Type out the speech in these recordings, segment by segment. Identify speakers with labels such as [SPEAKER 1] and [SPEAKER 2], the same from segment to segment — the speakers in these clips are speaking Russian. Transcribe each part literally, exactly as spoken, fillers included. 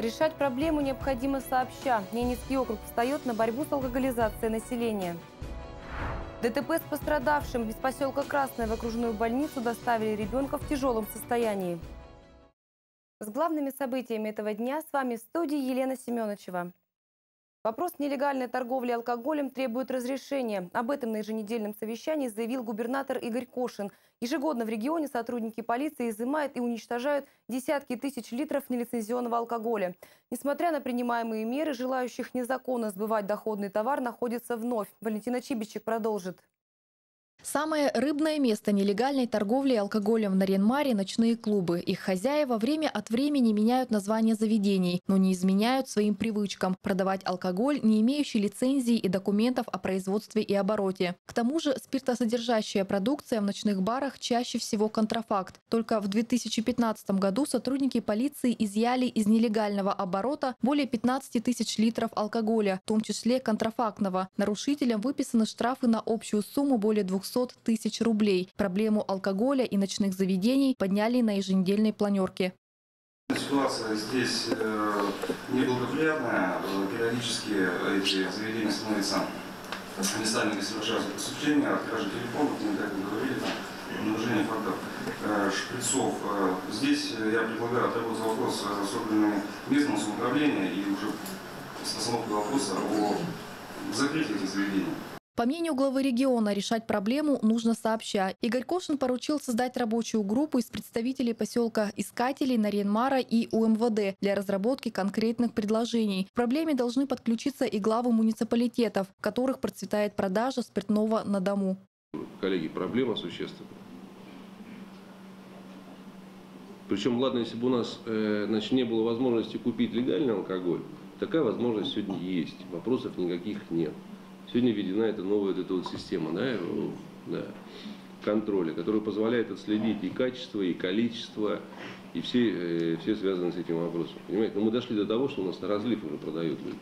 [SPEAKER 1] Решать проблему необходимо сообща. Ненецкий округ встает на борьбу с алкоголизацией населения. ДТП с пострадавшим из поселка Красное в окружную больницу доставили ребенка в тяжелом состоянии. С главными событиями этого дня с вами в студии Елена Семеновичева. Вопрос нелегальной торговли алкоголем требует разрешения. Об этом на еженедельном совещании заявил губернатор Игорь Кошин. Ежегодно в регионе сотрудники полиции изымают и уничтожают десятки тысяч литров нелицензионного алкоголя. Несмотря на принимаемые меры, желающих незаконно сбывать доходный товар находится вновь. Валентина Чибичек продолжит.
[SPEAKER 2] Самое рыбное место нелегальной торговли алкоголем в Нарьян-Маре – ночные клубы. Их хозяева время от времени меняют названия заведений, но не изменяют своим привычкам – продавать алкоголь, не имеющий лицензии и документов о производстве и обороте. К тому же спиртосодержащая продукция в ночных барах чаще всего контрафакт. Только в две тысячи пятнадцатом году сотрудники полиции изъяли из нелегального оборота более пятнадцати тысяч литров алкоголя, в том числе контрафактного. Нарушителям выписаны штрафы на общую сумму более двухсот тысяч рублей. Проблему алкоголя и ночных заведений подняли на еженедельной планерке.
[SPEAKER 3] Ситуация здесь э, неблагоприятная. Периодически эти заведения становятся местами, где совершаются преступления, от кражи телефонов, как мы говорили, умножение фактов э, шприцов. Э, здесь я предлагаю отработать вопрос с органами местного самоуправления и уже с постановкой вопроса о закрытии этих заведений.
[SPEAKER 2] По мнению главы региона, решать проблему нужно сообща. Игорь Кошин поручил создать рабочую группу из представителей поселка Искателей, Нарьян-Мара и У Эм Вэ Дэ для разработки конкретных предложений. К проблеме должны подключиться и главы муниципалитетов, в которых процветает продажа спиртного на дому.
[SPEAKER 4] Коллеги, проблема существенная. Причем, ладно, если бы у нас э, значит, не было возможности купить легальный алкоголь, такая возможность сегодня есть. Вопросов никаких нет. Сегодня введена эта новая эта вот система да, да, контроля, которая позволяет отследить и качество, и количество, и все, э, все связанные с этим вопросом. Понимаете? Но мы дошли до того, что у нас на разлив уже продают люди.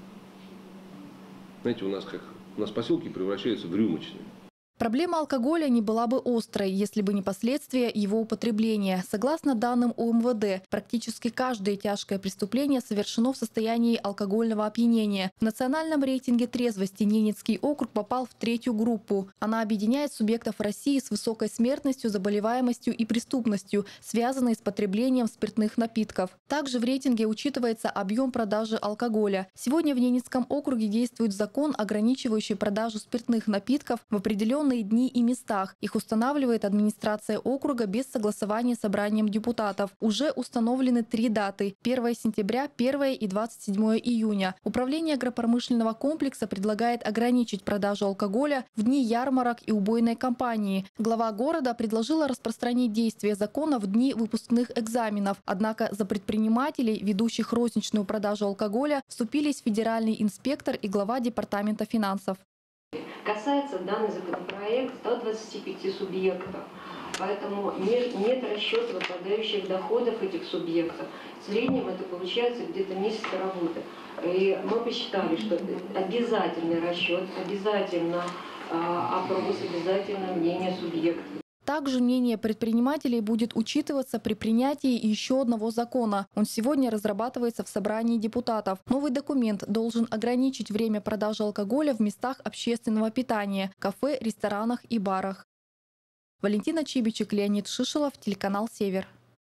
[SPEAKER 4] Знаете, у нас как у нас поселки превращаются в рюмочные.
[SPEAKER 2] Проблема алкоголя не была бы острой, если бы не последствия его употребления. Согласно данным У Эм Вэ Дэ, практически каждое тяжкое преступление совершено в состоянии алкогольного опьянения. В национальном рейтинге трезвости Ненецкий округ попал в третью группу. Она объединяет субъектов России с высокой смертностью, заболеваемостью и преступностью, связанной с потреблением спиртных напитков. Также в рейтинге учитывается объем продажи алкоголя. Сегодня в Ненецком округе действует закон, ограничивающий продажу спиртных напитков в определенные дни и местах. Их устанавливает администрация округа без согласования с собранием депутатов. Уже установлены три даты – первое сентября, первое и двадцать седьмое июня. Управление агропромышленного комплекса предлагает ограничить продажу алкоголя в дни ярмарок и убойной кампании. Глава города предложила распространить действие закона в дни выпускных экзаменов. Однако за предпринимателей, ведущих розничную продажу алкоголя, вступились федеральный инспектор и глава департамента финансов.
[SPEAKER 5] Касается данный законопроект ста двадцати пяти субъектов, поэтому нет, нет расчета выпадающих доходов этих субъектов. В среднем это получается где-то месяц работы. И мы посчитали, что обязательный расчет, обязательно а, опрос, обязательно мнение субъектов.
[SPEAKER 2] Также мнение предпринимателей будет учитываться при принятии еще одного закона. Он сегодня разрабатывается в собрании депутатов. Новый документ должен ограничить время продажи алкоголя в местах общественного питания – кафе, ресторанах и барах. Валентина Чибичек, Леонид Шишелов, телеканал «Север».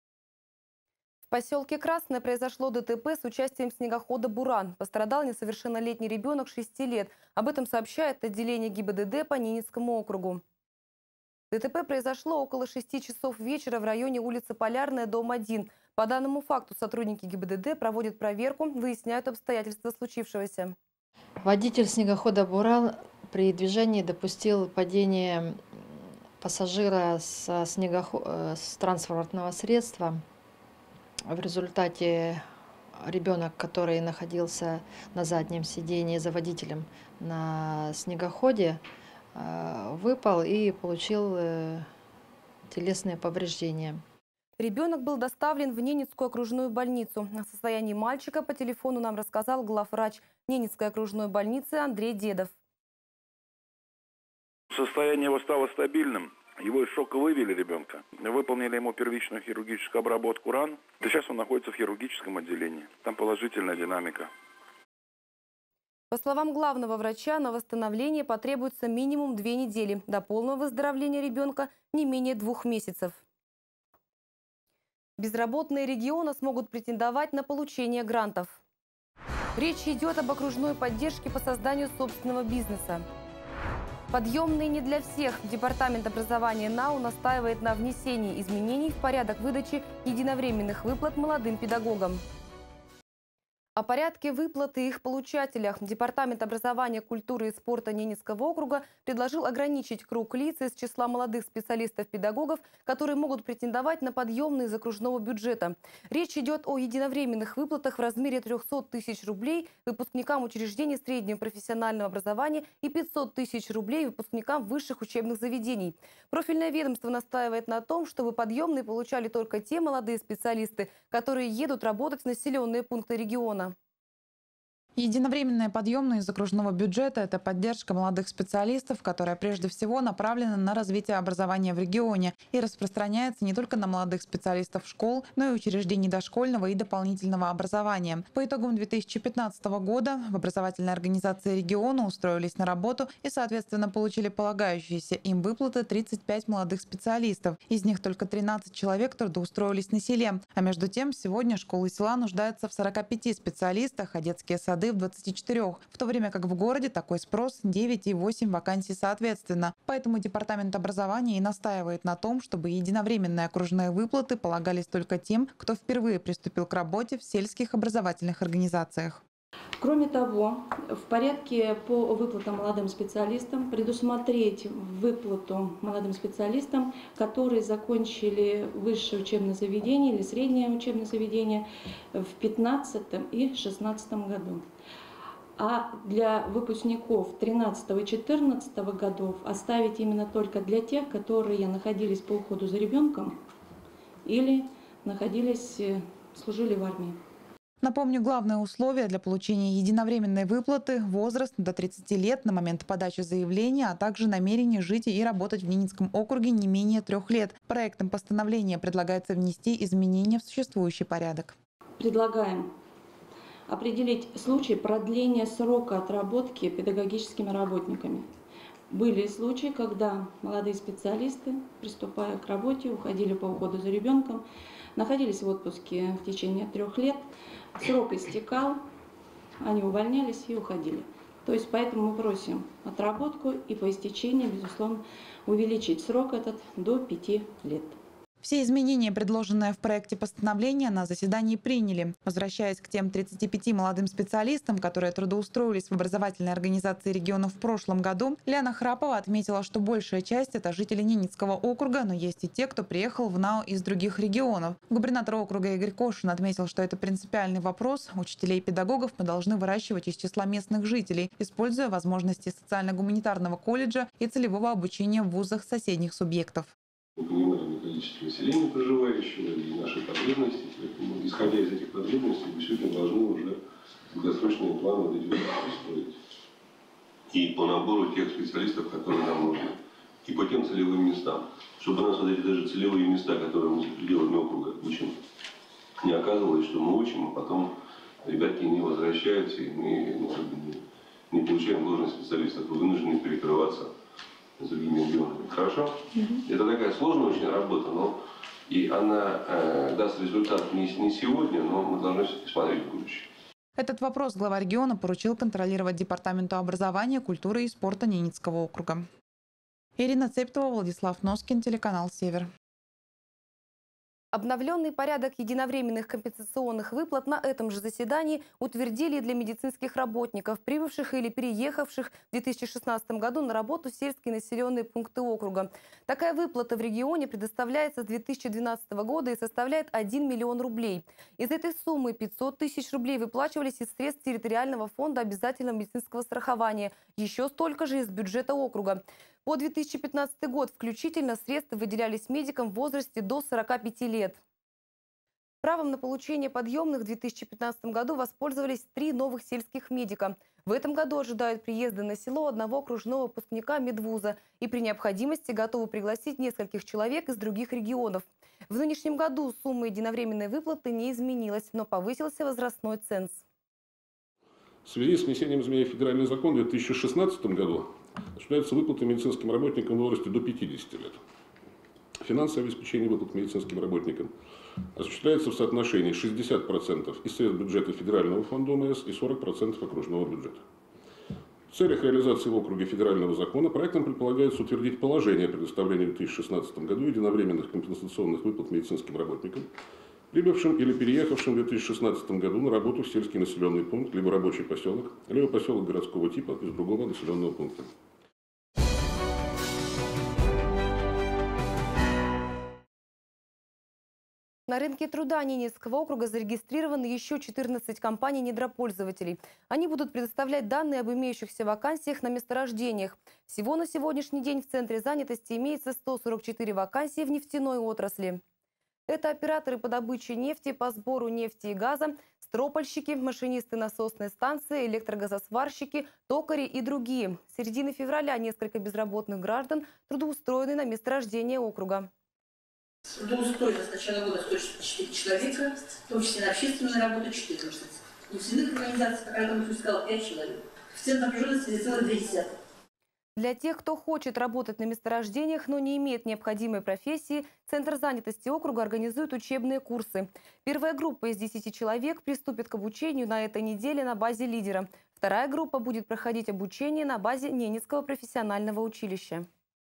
[SPEAKER 1] В поселке Красное произошло Дэ Тэ Пэ с участием снегохода «Буран». Пострадал несовершеннолетний ребенок шести лет. Об этом сообщает отделение Гэ И Бэ Дэ Дэ по Ненецкому округу. Дэ Тэ Пэ произошло около шести часов вечера в районе улицы Полярная, дом один. По данному факту сотрудники Гэ И Бэ Дэ Дэ проводят проверку, выясняют обстоятельства случившегося.
[SPEAKER 6] Водитель снегохода «Буран» при движении допустил падение пассажира со снегоход... с транспортного средства. В результате ребенок, который находился на заднем сидении за водителем на снегоходе, выпал и получил телесные повреждения.
[SPEAKER 1] Ребенок был доставлен в Ненецкую окружную больницу. О состоянии мальчика по телефону нам рассказал главврач Ненецкой окружной больницы Андрей Дедов.
[SPEAKER 7] Состояние его стало стабильным. Его из шока вывели, ребенка. Выполнили ему первичную хирургическую обработку ран. И сейчас он находится в хирургическом отделении. Там положительная динамика.
[SPEAKER 1] По словам главного врача, на восстановление потребуется минимум две недели. До полного выздоровления ребенка не менее двух месяцев. Безработные региона смогут претендовать на получение грантов. Речь идет об окружной поддержке по созданию собственного бизнеса. Подъемные не для всех. Департамент образования НАУ настаивает на внесении изменений в порядок выдачи единовременных выплат молодым педагогам. О порядке выплаты и их получателях Департамент образования, культуры и спорта Ненецкого округа предложил ограничить круг лиц из числа молодых специалистов-педагогов, которые могут претендовать на подъемные из окружного бюджета. Речь идет о единовременных выплатах в размере трёхсот тысяч рублей выпускникам учреждений среднего профессионального образования и пятисот тысяч рублей выпускникам высших учебных заведений. Профильное ведомство настаивает на том, чтобы подъемные получали только те молодые специалисты, которые едут работать в населенные пункты региона.
[SPEAKER 8] Единовременные подъемные из окружного бюджета – это поддержка молодых специалистов, которая прежде всего направлена на развитие образования в регионе и распространяется не только на молодых специалистов школ, но и учреждений дошкольного и дополнительного образования. По итогам две тысячи пятнадцатого года в образовательной организации региона устроились на работу и, соответственно, получили полагающиеся им выплаты тридцать пять молодых специалистов. Из них только тринадцать человек трудоустроились на селе. А между тем, сегодня школы села нуждаются в сорока пяти специалистах, а детские сады в двадцати четырёх, в то время как в городе такой спрос девять и восемь вакансий соответственно. Поэтому Департамент образования и настаивает на том, чтобы единовременные окружные выплаты полагались только тем, кто впервые приступил к работе в сельских образовательных организациях.
[SPEAKER 9] Кроме того, в порядке по выплатам молодым специалистам предусмотреть выплату молодым специалистам, которые закончили высшее учебное заведение или среднее учебное заведение в две тысячи пятнадцатом и две тысячи шестнадцатом году. А для выпускников две тысячи тринадцатого и две тысячи четырнадцатого годов оставить именно только для тех, которые находились по уходу за ребенком или находились, служили в армии.
[SPEAKER 8] Напомню, главное условие для получения единовременной выплаты – возраст до тридцати лет на момент подачи заявления, а также намерение жить и работать в Ненецком округе не менее трех лет. Проектом постановления предлагается внести изменения в существующий порядок.
[SPEAKER 9] Предлагаем определить случай продления срока отработки педагогическими работниками. Были случаи, когда молодые специалисты, приступая к работе, уходили по уходу за ребенком, находились в отпуске в течение трех лет, срок истекал, они увольнялись и уходили. То есть поэтому мы просим отработку и по истечении, безусловно, увеличить срок этот до пяти лет.
[SPEAKER 8] Все изменения, предложенные в проекте постановления, на заседании приняли. Возвращаясь к тем тридцати пяти молодым специалистам, которые трудоустроились в образовательной организации региона в прошлом году, Лиана Храпова отметила, что большая часть – это жители Ненецкого округа, но есть и те, кто приехал в НАУ из других регионов. Губернатор округа Игорь Кошин отметил, что это принципиальный вопрос. Учителей и педагогов мы должны выращивать из числа местных жителей, используя возможности социально-гуманитарного колледжа и целевого обучения в вузах соседних субъектов.
[SPEAKER 4] Мы понимаем количество населения проживающего и наши потребности, поэтому, исходя из этих потребностей, мы сегодня должны уже долгосрочные планы вот эти строить. И по набору тех специалистов, которые нам нужны, и по тем целевым местам, чтобы у нас вот эти даже целевые места, которые мы за пределами округа учим, не оказывалось, что мы учим, а потом ребятки не возвращаются, и мы ну, не, не получаем должных специалистов, и вынуждены перекрываться с другими регионами. Хорошо? Mm-hmm. Это такая сложная очень работа, но и она э, даст результат не, не сегодня, но мы должны смотреть в будущее.
[SPEAKER 8] Этот вопрос глава региона поручил контролировать Департаменту образования, культуры и спорта Ненецкого округа. Ирина Цептова, Владислав Носкин, телеканал «Север».
[SPEAKER 1] Обновленный порядок единовременных компенсационных выплат на этом же заседании утвердили для медицинских работников, прибывших или переехавших в две тысячи шестнадцатом году на работу в сельские населенные пункты округа. Такая выплата в регионе предоставляется с две тысячи двенадцатого года и составляет один миллион рублей. Из этой суммы пятьсот тысяч рублей выплачивались из средств территориального фонда обязательного медицинского страхования, еще столько же из бюджета округа. По две тысячи пятнадцатый год включительно средства выделялись медикам в возрасте до сорока пяти лет. Правом на получение подъемных в две тысячи пятнадцатом году воспользовались три новых сельских медика. В этом году ожидают приезда на село одного окружного выпускника медвуза и при необходимости готовы пригласить нескольких человек из других регионов. В нынешнем году сумма единовременной выплаты не изменилась, но повысился возрастной ценз.
[SPEAKER 10] В связи с внесением изменений в федеральный закон в две тысячи шестнадцатом году осуществляются выплаты медицинским работникам в возрасте до пятидесяти лет. Финансовое обеспечение выплат медицинским работникам осуществляется в соотношении шестьдесят процентов из средств бюджета федерального фонда ОМС и сорок процентов окружного бюджета. В целях реализации в округе федерального закона проектом предполагается утвердить положение о предоставлении в две тысячи шестнадцатом году единовременных компенсационных выплат медицинским работникам, прибывшим или переехавшим в две тысячи шестнадцатом году на работу в сельский населенный пункт, либо рабочий поселок, либо поселок городского типа из другого населенного пункта.
[SPEAKER 1] На рынке труда Ненецкого округа зарегистрированы еще четырнадцать компаний-недропользователей. Они будут предоставлять данные об имеющихся вакансиях на месторождениях. Всего на сегодняшний день в Центре занятости имеется сто сорок четыре вакансии в нефтяной отрасли. Это операторы по добыче нефти, по сбору нефти и газа, стропольщики, машинисты насосной станции, электрогазосварщики, токари и другие. С середины февраля несколько безработных граждан трудоустроены на месторождение округа.
[SPEAKER 11] Трудоустроено с начала года сто шестьдесят четыре человека, в том числе на общественную работу четырнадцать. В нефтяных организациях, как я уже сказала, пять человек. Коэффициент напряженности целых две десятых.
[SPEAKER 1] Для тех, кто хочет работать на месторождениях, но не имеет необходимой профессии, Центр занятости округа организует учебные курсы. Первая группа из десяти человек приступит к обучению на этой неделе на базе «Лидера». Вторая группа будет проходить обучение на базе Ненецкого профессионального училища.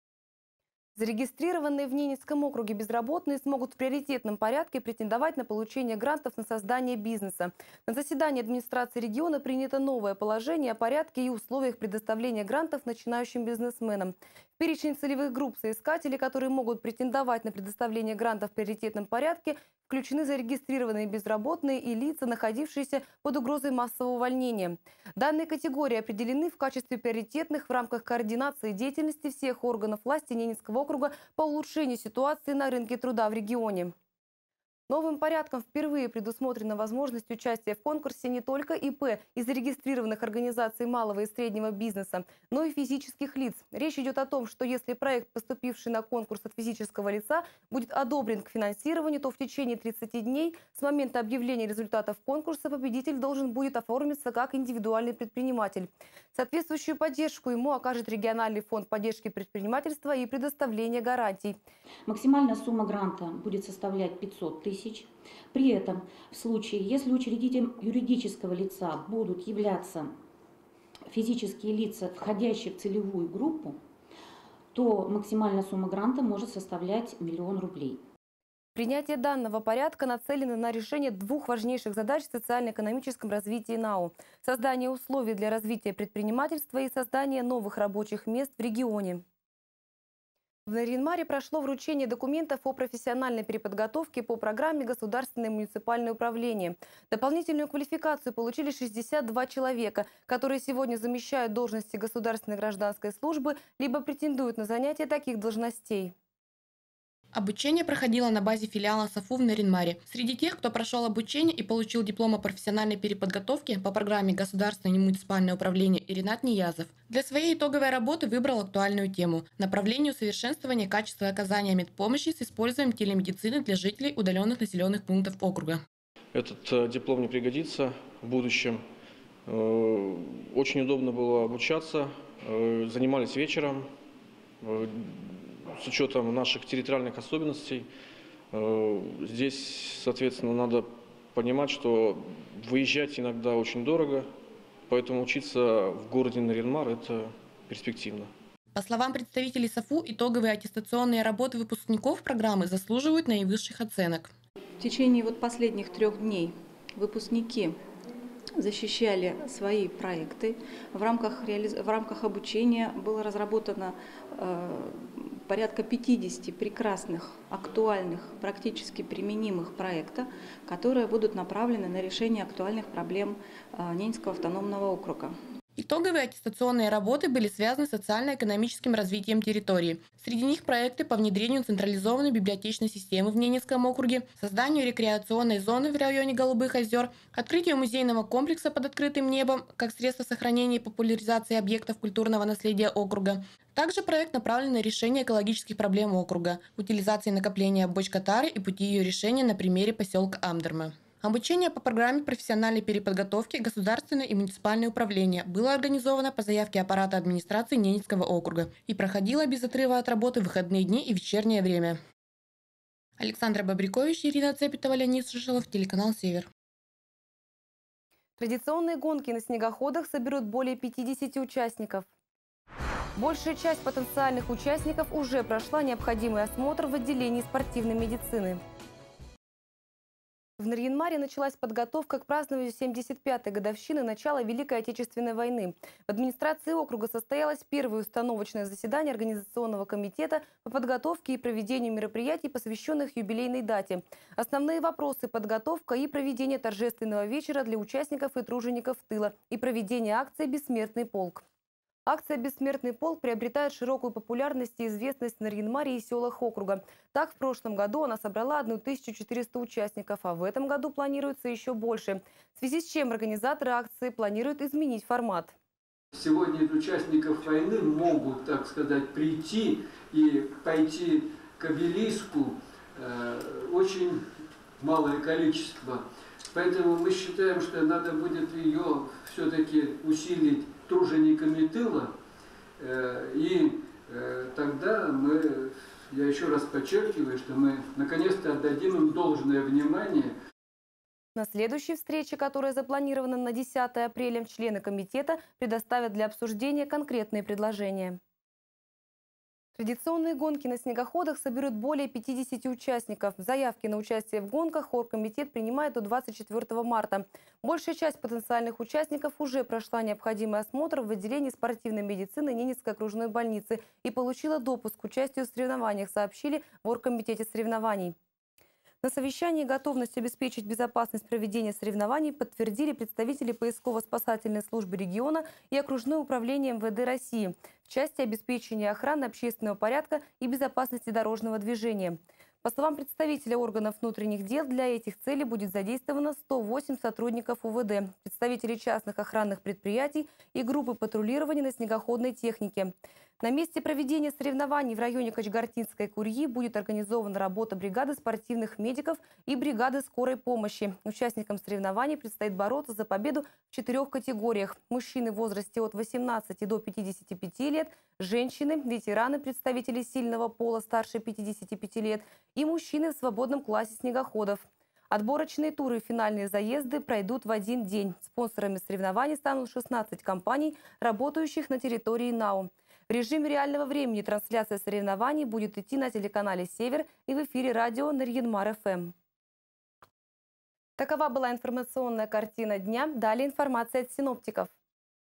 [SPEAKER 1] Зарегистрированные в Ненецком округе безработные смогут в приоритетном порядке претендовать на получение грантов на создание бизнеса. На заседании администрации региона принято новое положение о порядке и условиях предоставления грантов начинающим бизнесменам. В перечень целевых групп соискателей, которые могут претендовать на предоставление грантов в приоритетном порядке, включены зарегистрированные безработные и лица, находившиеся под угрозой массового увольнения. Данные категории определены в качестве приоритетных в рамках координации деятельности всех органов власти Ненецкого округа по улучшению ситуации на рынке труда в регионе. Новым порядком впервые предусмотрена возможность участия в конкурсе не только ИП и зарегистрированных организаций малого и среднего бизнеса, но и физических лиц. Речь идет о том, что если проект, поступивший на конкурс от физического лица, будет одобрен к финансированию, то в течение тридцати дней с момента объявления результатов конкурса победитель должен будет оформиться как индивидуальный предприниматель. Соответствующую поддержку ему окажет региональный фонд поддержки предпринимательства и предоставления гарантий.
[SPEAKER 12] Максимальная сумма гранта будет составлять пятьсот тысяч. При этом, в случае, если учредителем юридического лица будут являться физические лица, входящие в целевую группу, то максимальная сумма гранта может составлять миллион рублей.
[SPEAKER 1] Принятие данного порядка нацелено на решение двух важнейших задач в социально-экономическом развитии НАУ – создание условий для развития предпринимательства и создание новых рабочих мест в регионе. В Нарьян-Маре прошло вручение документов о профессиональной переподготовке по программе «Государственное и муниципальное управление». Дополнительную квалификацию получили шестьдесят два человека, которые сегодня замещают должности государственной гражданской службы либо претендуют на занятие таких должностей.
[SPEAKER 13] Обучение проходило на базе филиала САФУ в Нарьян-Маре. Среди тех, кто прошел обучение и получил диплом о профессиональной переподготовке по программе «Государственное и муниципальное управление», и Ренат Ниязов. Для своей итоговой работы выбрал актуальную тему – направление усовершенствования качества оказания медпомощи с использованием телемедицины для жителей удаленных населенных пунктов округа.
[SPEAKER 14] Этот диплом мне пригодится в будущем. Очень удобно было обучаться, занимались вечером. С учетом наших территориальных особенностей, здесь, соответственно, надо понимать, что выезжать иногда очень дорого, поэтому учиться в городе Нарьян-Мар – это перспективно.
[SPEAKER 13] По словам представителей САФУ, итоговые аттестационные работы выпускников программы заслуживают наивысших оценок.
[SPEAKER 9] В течение вот последних трех дней выпускники защищали свои проекты. В рамках, реализ... в рамках обучения было разработано э, порядка пятидесяти прекрасных, актуальных, практически применимых проектов, которые будут направлены на решение актуальных проблем э, Ненецкого автономного округа.
[SPEAKER 13] Итоговые аттестационные работы были связаны с социально-экономическим развитием территории. Среди них проекты по внедрению централизованной библиотечной системы в Ненецком округе, созданию рекреационной зоны в районе Голубых озер, открытию музейного комплекса под открытым небом как средство сохранения и популяризации объектов культурного наследия округа. Также проект направлен на решение экологических проблем округа, утилизации накопления бочка-тары и пути ее решения на примере поселка Амдерма. Обучение по программе профессиональной переподготовки государственное и муниципальное управление было организовано по заявке аппарата администрации Ненецкого округа и проходило без отрыва от работы в выходные дни и вечернее время. Александра Бобрякович, Ирина Цепетова, Леонид Шишелов, телеканал «Север».
[SPEAKER 1] Традиционные гонки на снегоходах соберут более пятидесяти участников. Большая часть потенциальных участников уже прошла необходимый осмотр в отделении спортивной медицины. В Нарьян-Маре началась подготовка к празднованию семьдесят пятой годовщины начала Великой Отечественной войны. В администрации округа состоялось первое установочное заседание Организационного комитета по подготовке и проведению мероприятий, посвященных юбилейной дате. Основные вопросы – подготовка и проведение торжественного вечера для участников и тружеников тыла и проведение акции «Бессмертный полк». Акция «Бессмертный полк» приобретает широкую популярность и известность в Нарьян-Маре и селах округа. Так, в прошлом году она собрала тысячу четыреста участников, а в этом году планируется еще больше. В связи с чем организаторы акции планируют изменить формат.
[SPEAKER 15] Сегодня участников войны могут, так сказать, прийти и пойти к обелиску э, очень малое количество. Поэтому мы считаем, что надо будет ее все-таки усилить тружениками тыла, и тогда мы, я еще раз подчеркиваю, что мы наконец-то отдадим им должное внимание.
[SPEAKER 1] На следующей встрече, которая запланирована на десятое апреля, члены комитета предоставят для обсуждения конкретные предложения. Традиционные гонки на снегоходах соберут более пятидесяти участников. Заявки на участие в гонках оргкомитет принимает до двадцать четвёртого марта. Большая часть потенциальных участников уже прошла необходимый осмотр в отделении спортивной медицины Ненецкой окружной больницы и получила допуск к участию в соревнованиях, сообщили в оргкомитете соревнований. На совещании готовность обеспечить безопасность проведения соревнований подтвердили представители поисково-спасательной службы региона и окружное управление эм вэ дэ России в части обеспечения охраны общественного порядка и безопасности дорожного движения. По словам представителя органов внутренних дел, для этих целей будет задействовано сто восемь сотрудников у вэ дэ, представителей частных охранных предприятий и группы патрулирования на снегоходной технике. На месте проведения соревнований в районе Качгартинской Курьи будет организована работа бригады спортивных медиков и бригады скорой помощи. Участникам соревнований предстоит бороться за победу в четырех категориях. Мужчины в возрасте от восемнадцати до пятидесяти пяти лет, женщины, ветераны, представители сильного пола старше пятидесяти пяти лет и мужчины в свободном классе снегоходов. Отборочные туры и финальные заезды пройдут в один день. Спонсорами соревнований станут шестнадцать компаний, работающих на территории НАУ. В режиме реального времени трансляция соревнований будет идти на телеканале «Север» и в эфире радио Нарьян-Мар эф эм. Такова была информационная картина дня. Далее информация от синоптиков.